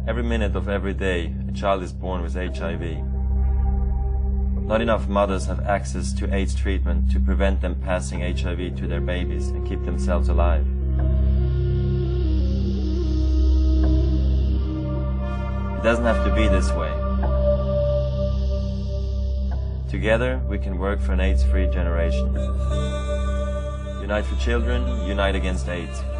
Every minute of every day, a child is born with HIV. Not enough mothers have access to AIDS treatment to prevent them passing HIV to their babies and keep themselves alive. It doesn't have to be this way. Together, we can work for an AIDS-free generation. Unite for children, unite against AIDS.